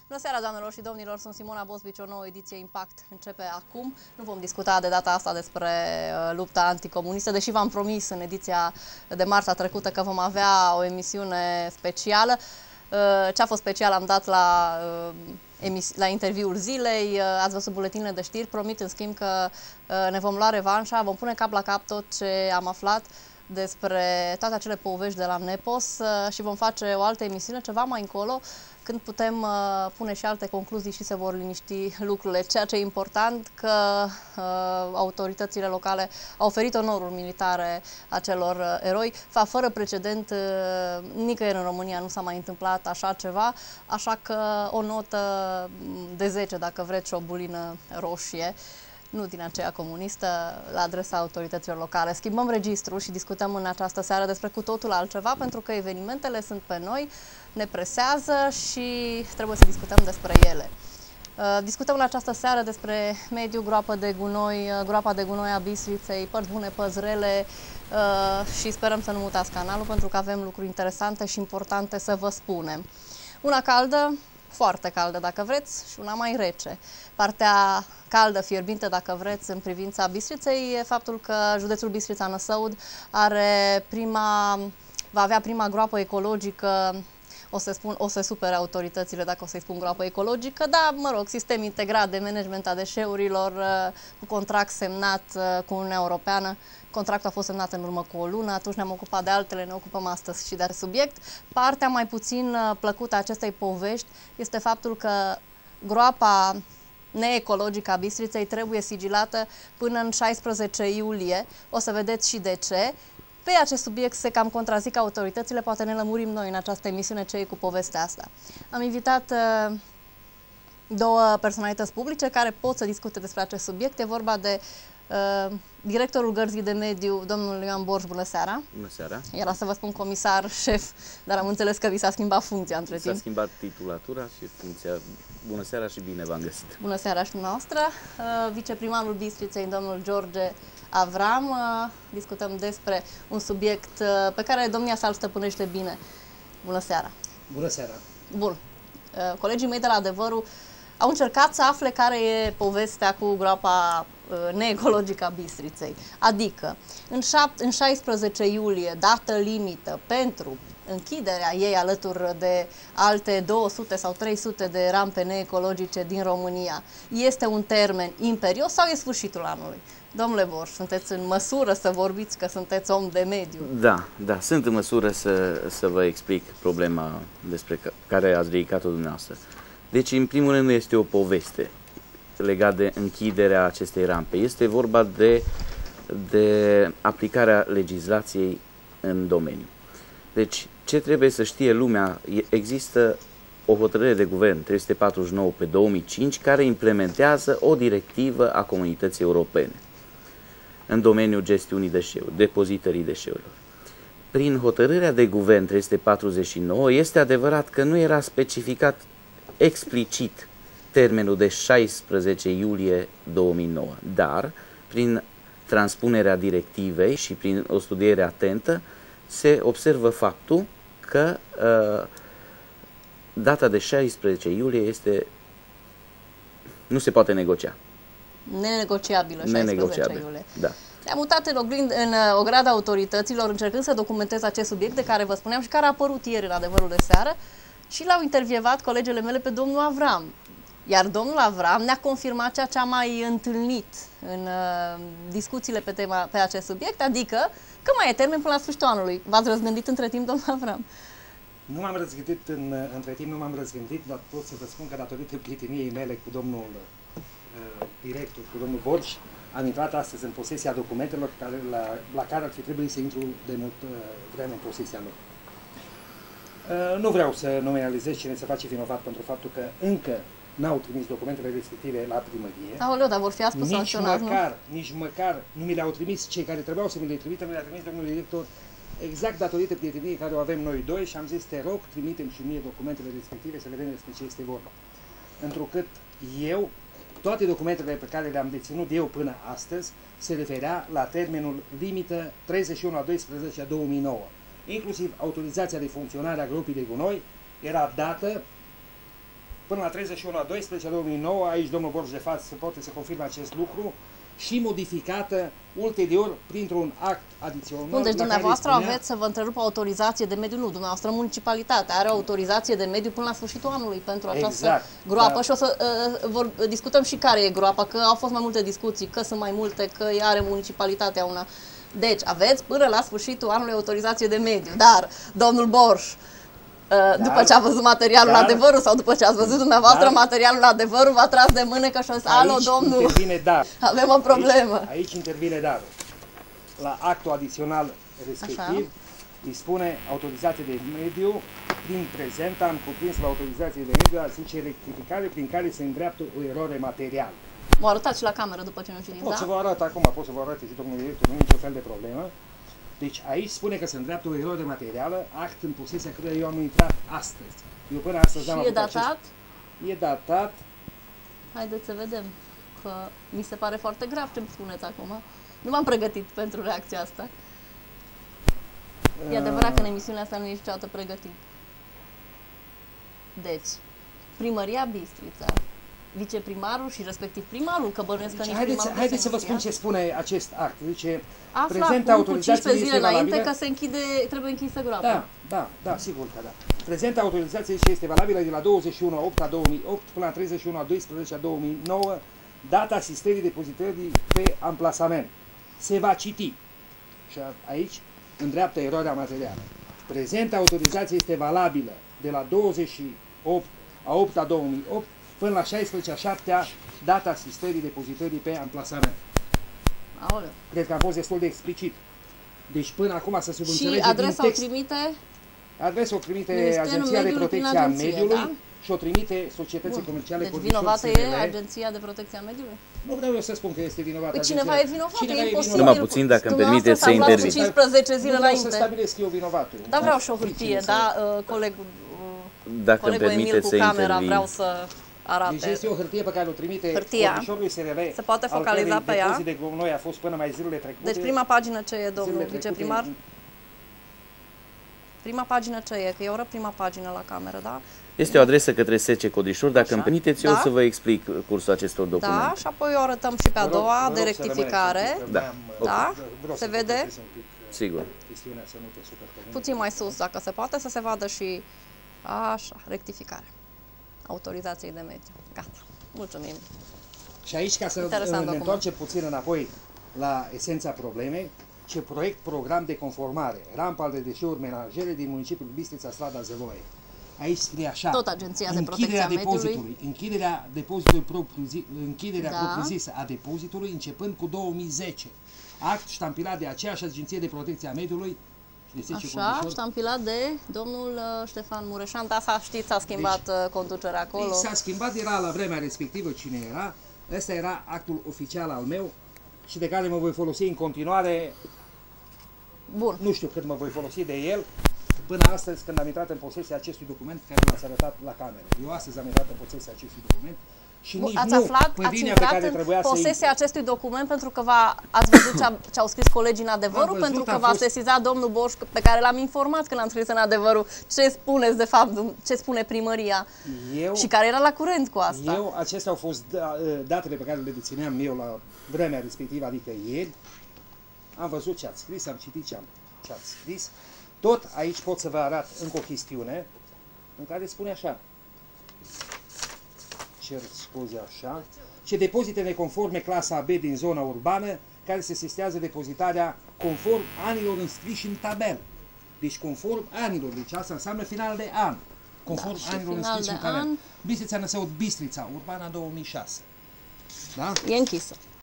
Bună seara, doamnelor și domnilor, sunt Simona Bosbici, o nouă ediție Impact începe acum. Nu vom discuta de data asta despre lupta anticomunistă, deși v-am promis în ediția de marțea trecută că vom avea o emisiune specială. Ce a fost special am dat la interviul zilei, ați văzut buletinele de știri, promit în schimb că ne vom lua revanșa, vom pune cap la cap tot ce am aflat despre toate acele povești de la Nepos și vom face o altă emisiune ceva mai încolo, când putem pune și alte concluzii și se vor liniști lucrurile. Ceea ce e important că autoritățile locale au oferit onoruri militare acelor eroi. Fără precedent, nicăieri în România nu s-a mai întâmplat așa ceva, așa că o notă de 10, dacă vreți, și o bulină roșie, nu din aceea comunistă, la adresa autorităților locale. Schimbăm registrul și discutăm în această seară despre cu totul altceva, pentru că evenimentele sunt pe noi, ne presează și trebuie să discutăm despre ele. Discutăm în această seară despre mediul, groapa de gunoi a Bistriței, părți bune, părți rele și sperăm să nu mutați canalul, pentru că avem lucruri interesante și importante să vă spunem. Una caldă, foarte caldă dacă vreți, și una mai rece. Partea caldă, fierbinte dacă vreți, în privința Bistriței e faptul că județul Bistrița-Năsăud va avea prima groapă ecologică. O să supere autoritățile dacă o să-i spun groapă ecologică, dar, mă rog, sistem integrat de management a deșeurilor cu contract semnat cu Uniunea Europeană. Contractul a fost semnat în urmă cu o lună, atunci ne-am ocupat de altele, ne ocupăm astăzi și de subiect. Partea mai puțin plăcută a acestei povești este faptul că groapa neecologică a Bistriței trebuie sigilată până în 16 iulie. O să vedeți și de ce. Pe acest subiect se cam contrazic autoritățile, poate ne lămurim noi în această emisiune ce e cu povestea asta. Am invitat două personalități publice care pot să discute despre acest subiect. E vorba de directorul Gărzii de Mediu, domnul Ioan Borș. Bună seara! Bună seara! Era să vă spun comisar șef, dar am înțeles că vi s-a schimbat funcția între timp. S-a schimbat titulatura și funcția. Bună seara și bine v-am găsit! Bună seara și dumneavoastră! Viceprimarul Bistriței, domnul George Avram. Discutăm despre un subiect pe care domnia sa îl stăpânește bine. Bună seara! Bună seara! Bun. Colegii mei de la Adevărul au încercat să afle care e povestea cu groapa neecologică a Bistriței. Adică, în 16 iulie, dată limită pentru închiderea ei alături de alte 200 sau 300 de rampe neecologice din România, este un termen imperios sau e sfârșitul anului? Domnule Borș, sunteți în măsură să vorbiți că sunteți om de mediu? Da, sunt în măsură să vă explic problema despre care ați ridicat-o dumneavoastră. Deci, în primul rând, nu este o poveste legată de închiderea acestei rampe. Este vorba de aplicarea legislației în domeniu. Deci, ce trebuie să știe lumea, există o hotărâre de guvern 349 pe 2005 care implementează o directivă a Comunității Europene în domeniul gestiunii deșeurilor, depozitării deșeurilor. Prin hotărârea de guvern 349 este adevărat că nu era specificat explicit termenul de 16 iulie 2009, dar prin transpunerea directivei și prin o studiere atentă se observă faptul că data de 16 iulie nu se poate negocia. Nenegociabilă, 16 iulie. Da. Ne-am mutat în ograda autorităților, încercând să documentez acest subiect de care vă spuneam și care a apărut ieri în Adevărul de seară, și l-au intervievat colegele mele pe domnul Avram. Iar domnul Avram ne-a confirmat ceea ce am mai întâlnit în discuțiile pe acest subiect, adică că mai e termen până la sfârșitul anului. V-ați răzgândit între timp, domnul Avram? Nu m-am răzgândit între timp, nu m-am răzgândit, dar pot să vă spun că datorită prieteniei mele cu domnul director, cu domnul Borș, am intrat astăzi în posesia documentelor la care ar fi trebuit să intru de mult vreme în posesia lor. Nu vreau să nominalizez cine se face vinovat pentru faptul că încă n-au trimis documentele respective la primărie. Aoleu, dar vor fi astfel sancționați, nu? Nici măcar nu mi le-au trimis cei care trebuiau să mi le trimită, mi le-a trimis domnul director, exact datorită prieteniei care o avem noi doi, și am zis, te rog, trimitem și mie documentele respective să vedem despre ce este vorba. Întrucât toate documentele pe care le-am deținut eu până astăzi se referea la termenul limită 31/12/2009. Inclusiv autorizația de funcționare a gropii de gunoi era dată până la 31/12/2009, aici domnul Borș de față poate să confirme acest lucru, și modificată ulterior printr-un act adițional. Bun, deci la care dumneavoastră spunea- aveți să vă întrerupă autorizație de mediu, nu, dumneavoastră municipalitatea are o autorizație de mediu până la sfârșitul anului pentru această Exact, groapă da. și o să discutăm și care e groapa, că au fost mai multe discuții, că sunt mai multe, că are municipalitatea una. Deci aveți până la sfârșitul anului autorizație de mediu, dar domnul Borș, după ce a văzut materialul adevărul sau după ce ați văzut dumneavoastră materialul adevărul, v-a tras de mânecă și a zis, alo, domnul, intervine dar. avem o problemă. Aici intervine darul. La actul adițional respectiv, Așa. îi spune autorizație de mediu, prin prezent am cuprins la autorizație de mediu, aduce rectificare prin care se îndreaptă o eroare materială. Mă arătați și la cameră după ce nu știți, Pot da? să vă arăt acum, pot să vă arăt și domnul director, nu e nicio fel de problemă. Deci aici spune că se îndreaptă o eroare materială, act în posesia căruia eu am intrat astăzi. Eu până astăzi am Și e avut acest- datat? E datat. Haideți să vedem, că mi se pare foarte grav ce îmi spuneți acum. Nu m-am pregătit pentru reacția asta. E adevărat că în emisiunea asta nu ești niciodată pregătit. Deci, Primăria Bistrița, viceprimarul și respectiv primarul, că bănuiesc că nici Haideți, primarul haideți să se vă spun ce spune acest act. Zice, află prezenta acum cu autorizație 15 zile este înainte valabilă. că se închide, trebuie închisă groapa. Da, sigur că da. Prezenta autorizație este valabilă de la 21/8/2008 până la 31/12/2009, data asistării depozitării pe amplasament. Se va citi. Și aici îndreaptă eroarea materială. Prezenta autorizație este valabilă de la 28/8/2008 până la 16/7, data asistării depozitării pe amplasament. Aoleu. Cred că am fost destul de explicit. Deci până acum să Și subînțelege adresa o din text. trimite Adresa o trimite Ministerul Agenția de Mediului prin Protecție a agenție, Mediului da? și o trimite Societății Bun. Comerciale Deci Cordișor vinovată SRL. e Agenția de Protecție a Mediului? Nu vreau eu să spun că este vinovată Păi agenția. cineva e vinovat, Cineva e e imposibil. vinovat. Numai puțin, dacă îmi Dumneavoastră permiteți să s-a aflat cu intervin. 15 zile Nu vreau să înainte. stabilesc eu vinovatul. Da, vreau și o Frice hârtie, să- da, colegul, Dacă îmi colegul Emil permiteți cu să camera intervin. vreau să Deci arate. este o hârtie pe care o trimite Hârtia. Cordișorului SRL. Se poate focaliza al cărei pe ea. depozit de gunoi a fost până mai zilele trecute. Deci prima pagină ce e, domnul Zilele trecute- viceprimar? Prima pagină ce e? Că eu arăt prima pagină la cameră, da? Este o adresă către SC Codișor. Dacă Așa. îmi permiteți, eu Da. să vă explic cursul acestor documente. Da, și apoi o arătăm și pe a Vă rog- doua, vă de rog să rectificare. rămâneți un pic, că Da. mai am- Da? vreau Se să vede? completez un pic, Sigur. chestiunea să nu te superpună. Puțin mai sus, dacă se poate, să se vadă și așa, rectificare. Autorizației de mediu. Gata. Mulțumim. Și aici, ca să Interesant ne document. întoarcem puțin înapoi la esența problemei, ce program de conformare, rampa de deșeuri menajere din municipiul Bistrița, strada Zevoie. Aici scrie așa, Tot Agenția de Protecție a Mediului. închiderea depozitului închiderea Da. propriu-zisă a depozitului începând cu 2010. Act ștampilat de aceeași Agenție de Protecție a Mediului și de SC Așa, Cordișor. ștampilat de domnul Ștefan Mureșan. Da, știți, s-a schimbat conducerea acolo. S-a schimbat, era la vremea respectivă cine era. Ăsta era actul oficial al meu și de care mă voi folosi în continuare. Bun. Nu știu cât mă voi folosi de el, până astăzi când am intrat în posesia acestui document care l-ați arătat la cameră. Eu astăzi am intrat în posesia acestui document și nici Ați nu aflat, pe ați linia pe intrat care în trebuia să posesia intru. acestui document pentru că ați văzut ce au scris colegii în Adevărul, Am văzut, pentru că am v-a fost- sesizat domnul Borș, pe care l-am informat când am scris în Adevărul ce spuneți de fapt, ce spune primăria și care era la curent cu asta. Acestea au fost datele pe care le dețineam eu la vremea respectivă, adică ieri. Am văzut ce ați scris, am citit ce ați scris. Tot aici pot să vă arăt încă o chestiune în care spune așa. Cer scuze așa. Ce depozite neconforme clasa B din zona urbană care se sistează depozitarea conform anilor înscriși în tabel. Deci conform anilor, deci asta înseamnă final de an. Conform și anilor final înscriși de în tabel. an. Bistrița Năsăud, Bistrița, Urbana 2006. Da? E închisă.